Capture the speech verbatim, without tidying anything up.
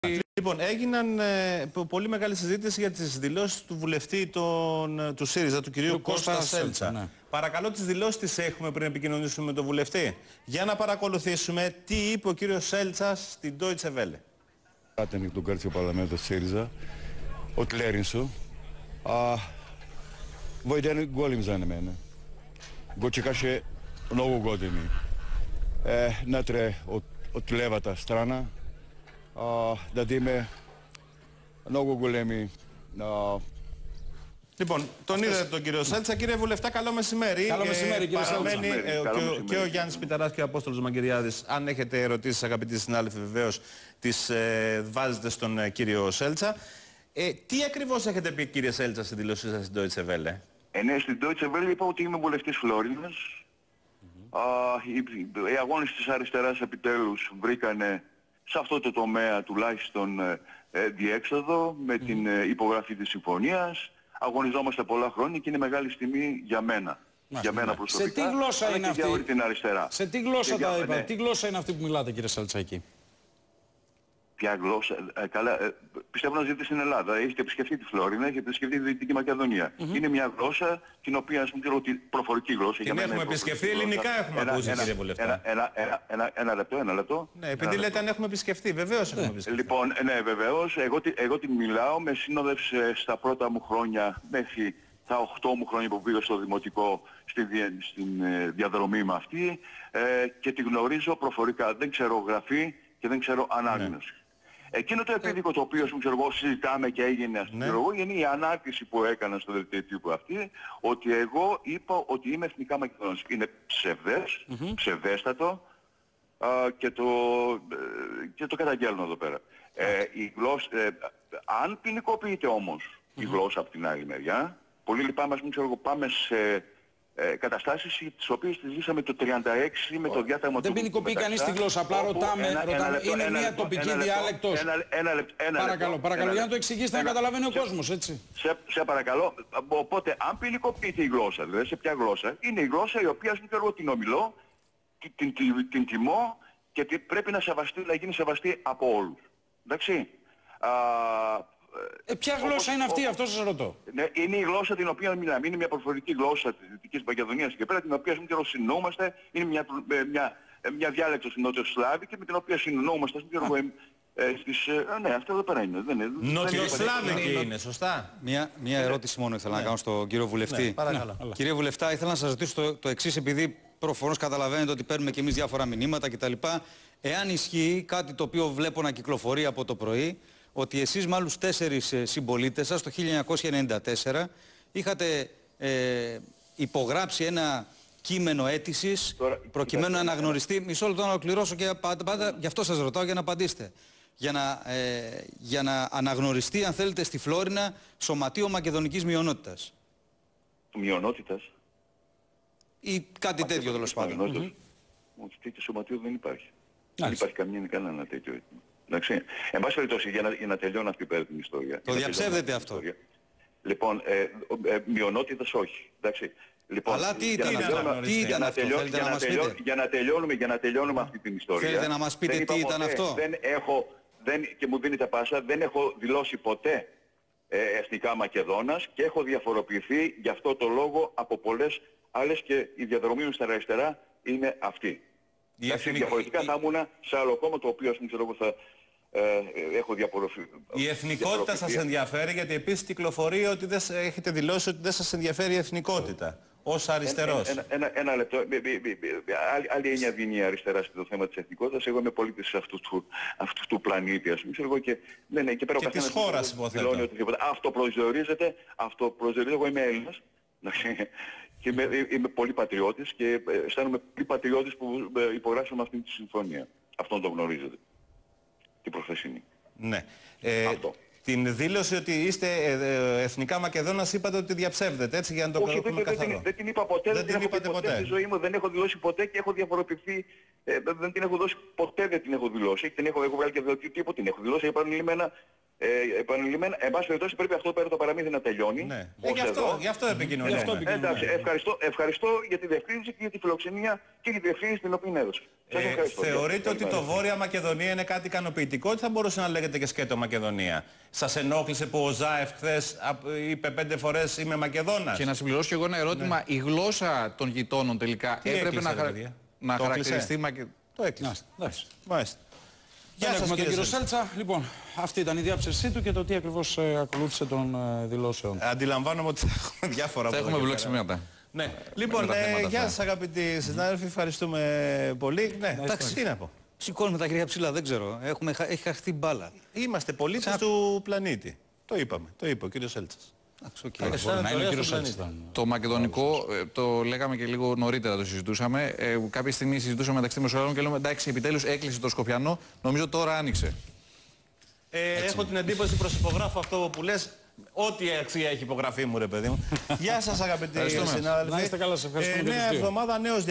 Λοιπόν, έγιναν ε, πολύ μεγάλη συζήτηση για τις δηλώσεις του βουλευτή τον, του ΣΥΡΙΖΑ, του κυρίου Κώστα, Κώστα Σέλτσα. Ναι. Παρακαλώ, τις δηλώσεις τις έχουμε πριν επικοινωνήσουμε με τον βουλευτή. Για να παρακολουθήσουμε τι είπε ο κύριος Σέλτσα στην Deutsche Welle. Pratnik do Grčkog parlamenta ΣΥΡΙΖΑ, od Lerinsu, a ovo je jedan golim za mene. Го чекаше много години. Е, натре от, от левата страна а, да дадиме много големи. А... Λοιπόν, τον είδατε τον κύριο Σέλτσα. Κύριε Βουλευτά, καλό μεσημέρι. Καλό μεσημέρι, κύριε Σέλτσα. Παραμένει ε, ο, και, ο, και ο Γιάννης Πιταράς και ο Απόστολος Μαγκυριάδης. Αν έχετε ερωτήσεις, αγαπητοί συνάδελφοι, βεβαίως τις ε, βάζετε στον ε, κύριο Σέλτσα. Ε, τι ακριβώς έχετε πει, κύριε Σέλτσα, στην δήλωσή σας στην Deutsche Welle? Ε, ναι, στην Deutsche Welle είπα ότι είμαι βουλευτής Φλόρινας. Mm-hmm. Α, οι, οι αγώνες της αριστεράς επιτέλους βρήκανε σε αυτό το τομέα τουλάχιστον ε, διέξοδο με mm-hmm. την ε, υπογραφή της συμφωνίας. Αγωνιζόμαστε πολλά χρόνια και είναι μεγάλη στιγμή για μένα. Μάλιστα. Για μένα προσωπικά. Σε τι γλώσσα είναι αυτή? Για όλη την αριστερά. Σε τι γλώσσα και τα για, είπα? ναι. Τι γλώσσα είναι αυτή που μιλάτε, κύριε Σαλτσάκη? Ποια γλώσσα? Ε, καλά, ε, πιστεύω να ζείτε στην Ελλάδα. Έχετε επισκεφτεί τη Φλόρινα, έχετε επισκεφτεί τη Δυτική Μακεδονία. Mm-hmm. Είναι μια γλώσσα την οποία, ας πούμε, τη προφορική γλώσσα. Την έχουμε επισκεφτεί, ελληνικά έχουμε ένα, ακούσει, ένα, κύριε Βουλευτά. Ένα, ένα, ένα, ένα, ένα λεπτό, ένα λεπτό. Ναι, επειδή λέτε αν έχουμε επισκεφτεί, βεβαίως έχουμε επισκεφτεί. Λοιπόν, ναι, βεβαίως. Εγώ, εγώ την μιλάω, με συνόδευσε στα πρώτα μου χρόνια μέχρι τα οκτώ μου χρόνια που πήγα στο δημοτικό στη, στην ε, διαδρομή με αυτή ε, και τη γνωρίζω προφορικά. Δεν ξέρω γραφή και δεν ξέρω ανάγνωση. Ναι. Εκείνο το επίδικο το οποίο ξέρω εγώ συζητάμε και έγινε ας πούμε, ναι. είναι η ανάρτηση που έκανα στο δελτίο τύπου αυτή, ότι εγώ είπα ότι είμαι εθνικά Μακεδόνας. Είναι ψευδές, mm-hmm. ψευδέστατο α, και, το, ε, και το καταγγέλνω εδώ πέρα. Ε, η γλώσσα, ε, αν ποινικοποιείται όμως mm-hmm. η γλώσσα από την άλλη μεριά, πολύ λυπάμαι, ας μην ξέρω εγώ, πάμε σε ε, καταστάσεις τις οποίες τις ζήσαμε το τριάντα έξι με το διάταγμα του. Δεν ποινικοποιεί κανείς τη γλώσσα, απλά ρωτάμε, ένα, ρωτάμε. Ένα λεπτό, είναι ένα μια λεπτό, τοπική ένα διάλεκτος. Ένα, ένα λεπτό, ένα παρακαλώ, λεπτό, παρακαλώ, ένα για να το εξηγήσετε να καταλαβαίνει ο κόσμος, έτσι. Σε, σε παρακαλώ, οπότε αν ποινικοποιείται η γλώσσα, δηλαδή σε ποια γλώσσα, είναι η γλώσσα η οποία εγώ την ομιλώ, την, την, την, την τιμώ και την, πρέπει να, σεβαστεί, να γίνει σεβαστή από όλους. Εντάξει. Α, Ε, ποια γλώσσα όπως, είναι αυτή, όπως, αυτό σας ρωτώ. Ναι, είναι η γλώσσα την οποία μιλάμε. Είναι μια προφορική γλώσσα της Δυτικής Μακεδονίας και πέρα, την οποία συνεννοούμαστε. Είναι μια, μια, μια διάλεκτος νότιο-σλάβικη με την οποία συνεννοούμαστε. Ε, στις, ε, ναι, αυτό εδώ πέρα είναι. Νότιο-σλάβικη είναι, σωστά. Μια, μια ερώτηση μόνο ήθελα ναι. να κάνω στον κύριο Βουλευτή. Ναι, παρακαλώ. Ναι. Κύριε Βουλευτά, ήθελα να σας ρωτήσω το, το εξής, επειδή προφανώς καταλαβαίνετε ότι παίρνουμε και εμείς διάφορα μηνύματα κτλ. Εάν ισχύει κάτι το οποίο βλέπω να κυκλοφορεί από το πρωί, ότι εσείς με άλλους τέσσερις συμπολίτες σας το χίλια εννιακόσια ενενήντα τέσσερα είχατε ε, υπογράψει ένα κείμενο αίτησης προκειμένου να αναγνωριστεί. Μισό λεπτό να ολοκληρώσω και πάντα, πάντα, γι' αυτό σας ρωτάω για να απαντήσετε. Για να, ε, για να αναγνωριστεί, αν θέλετε, στη Φλόρινα σωματείο μακεδονικής μειονότητας. Μειονότητας? Ή κάτι τέτοιο τέλος πάντων. Όχι, τέτοιο σωματείο δεν υπάρχει. Δεν υπάρχει καμία κανένα τέτοιο αίτημα. Εντάξει. Εν πάση περιπτώσει, για να, για να τελειώνω αυτή πέρα την ιστορία. Το διαψεύδετε αυτό. Ιστορία. Λοιπόν, ε, ε, μειονότητας όχι. Εντάξει. Λοιπόν, αλλά τι ήταν αυτό, τι ήταν αυτό, θέλετε να μας πείτε? Για να τελειώνουμε, για να τελειώνουμε αυτή την ιστορία. Θέλετε να μας πείτε τι ήταν αυτό? Δεν έχω, δεν, και μου δίνετε πάσα, δεν έχω δηλώσει ποτέ ε, εθνικά Μακεδόνας και έχω διαφοροποιηθεί γι' αυτό το λόγο από πολλές άλλες και η διαδρομή μου στα αριστερά είναι αυτή. Εθνικ... Διαφορετικά θα ήμουν σε άλλο κόμμα το οποίο ας πούμε ξέρω εγώ θα ε, έχω διαφοροποιηθεί. Η εθνικότητα σας ενδιαφέρει, γιατί επίσης κυκλοφορεί ότι δεν, έχετε δηλώσει ότι δεν σας ενδιαφέρει η εθνικότητα ως αριστερός. Ένα, ένα, ένα, ένα λεπτό. Άλλη, άλλη έννοια δίνει η αριστερά στο θέμα της εθνικότητας. Εγώ είμαι πολίτης αυτού του, αυτού του πλανήτη, ας πούμε. Εγώ και, ναι, ναι, και, πέρα και της χώρας υποθέτω. Αυτό προσδιορίζεται, αυτό προσδιορίζεται. Εγώ είμαι Έλληνας. Και είμαι, είμαι πολύ πατριώτης και αισθάνομαι πολύ πατριώτης που υπογράψαμε αυτή τη συμφωνία. Αυτόν το γνωρίζετε. Την προφεσινή. Ναι. Ε, Αυτό. Την δήλωση ότι είστε ε, εθνικά Μακεδόνας είπατε ότι διαψεύδετε, έτσι, για να το Όχι, δεν, δεν, δεν, δεν την είπα ποτέ, δεν, δεν την είπα ποτέ στη ζωή μου, δεν έχω δηλώσει ποτέ και έχω διαφοροποιηθεί, ε, δεν την έχω δώσει ποτέ, δεν την έχω δηλώσει. Την έχω, έχω βγάλει και δελτίο τύπου, την έχω δηλώσει επανειλημμένα Ε, επανειλημμένα, εν πάση περιπτώσει πρέπει αυτό πέρα το παραμύθι να τελειώνει. Ναι. Ως Ε, γι' αυτό, εδώ. γι' αυτό επικοινωνούμε. Ναι. Εντάξει, ευχαριστώ, ευχαριστώ για τη διευκρίνηση και για τη φιλοξενία και για τη διευκρίνηση την οποία έδωσε. Σας Ε, ευχαριστώ. θεωρείτε ότι το Βόρεια Μακεδονία είναι κάτι ικανοποιητικό ή θα μπορούσε να λέγεται και σκέτο Μακεδονία? Σας ενόχλησε που ο Ζάεφ χθες είπε πέντε φορές είμαι Μακεδόνας? Και να συμπληρώσω και εγώ ένα ερώτημα. Ναι. Η γλώσσα των γειτόνων τελικά Τι έπρεπε έκλεισε, να, χαρα... παιδιά? να Το χαρακτηριστεί Μακεδονία. Το έκλεισε. Εντάξει. Μάλιστα. Δεν Γεια σας, έχουμε τον κύριε κύριο Σέλτσα. Λοιπόν, αυτή ήταν η διάψευσή του και το τι ακριβώς ε, ακολούθησε των ε, δηλώσεων. Αντιλαμβάνομαι ότι θα έχουμε διάφορα Θα από εδώ έχουμε και μπλέξει πέρα. μετά. Ναι. Λοιπόν, τα ε, θέματα γεια αυτά. σας αγαπητοί συνάδελφοι, ευχαριστούμε πολύ. Ναι, εντάξει, τι να πω. Σηκώνουμε τα χέρια ψηλά, δεν ξέρω. Έχουμε, χα- έχει χαχθεί μπάλα. Είμαστε πολίτες του πλανήτη. Το είπαμε, το είπε ο κύριος Σέλτσας. Εντάξει, οκ. Μπορεί Αισθάνεται να είναι ο ωραία κύριος στον Σέλτσα. πλανήτη. Το μακεδονικό, ε, το λέγαμε και λίγο νωρίτερα, το συζητούσαμε. Ε, κάποια στιγμή συζητούσαμε μεταξύ μεσολάβων και λέμε εντάξει, επιτέλους έκλεισε το Σκοπιανό. Νομίζω τώρα άνοιξε. Ε, έχω την εντύπωση, προσυπογράφω αυτό που λες, ό,τι αξία έχει υπογραφή μου ρε παιδί μου. Γεια σας αγαπητοί Ευχαριστούμε. συνάδελφοι. Να είστε καλά, σας ευχαριστούμε Ε, και τους νέα δύο. εβδομάδα, νέος